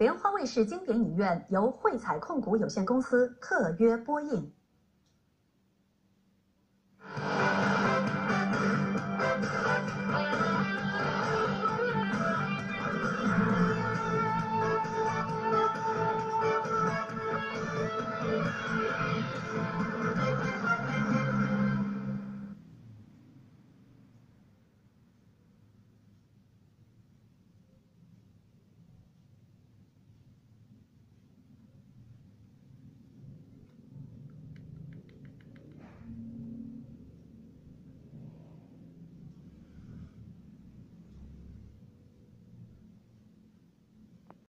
莲花卫视经典影院由汇彩控股有限公司特约播映。